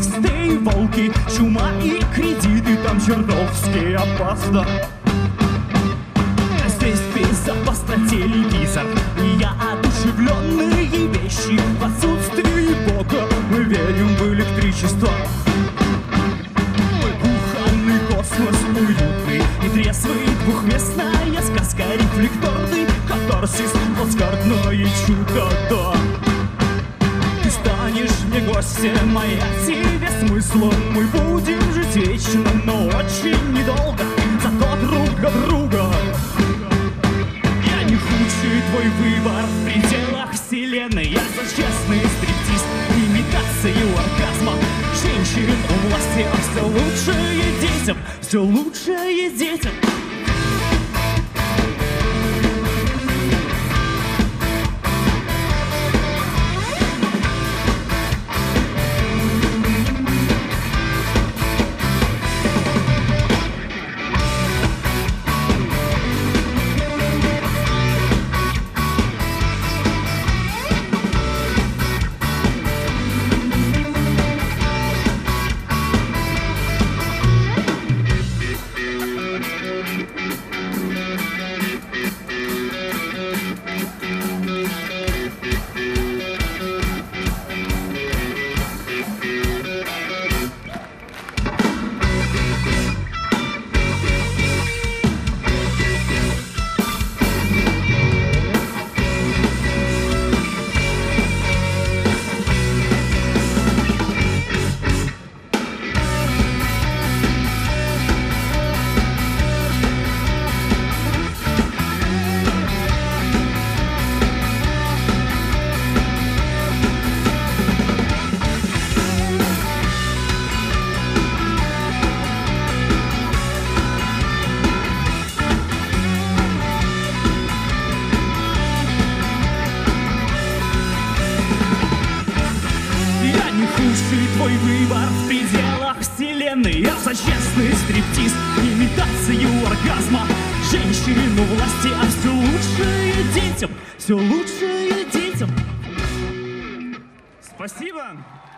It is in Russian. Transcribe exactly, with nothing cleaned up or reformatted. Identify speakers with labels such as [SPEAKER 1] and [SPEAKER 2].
[SPEAKER 1] тексты, волки, чума и кредиты, там чертовски опасно. Здесь безопасно телевизор, и я одушевленные вещи. В отсутствии Бога мы верим в электричество. Мой кухонный космос уютный и трезвый, двухместная сказка, рефлекторный катарсис, плацкартное чудо, да. Ты станешь мне гостем, моя тебе смыслом. Мы будем жить вечно, но очень недолго, зато друг для друга. Я не худший твой выбор в пределах вселенной. Я за честный стриптиз, имитацию оргазма женщин у власти, а все лучшее детям, все лучшее детям. Твой выбор в пределах вселенной. Я за честный стриптиз, имитацию оргазма женщин у власти, а все лучшее детям, все лучшее детям. Спасибо.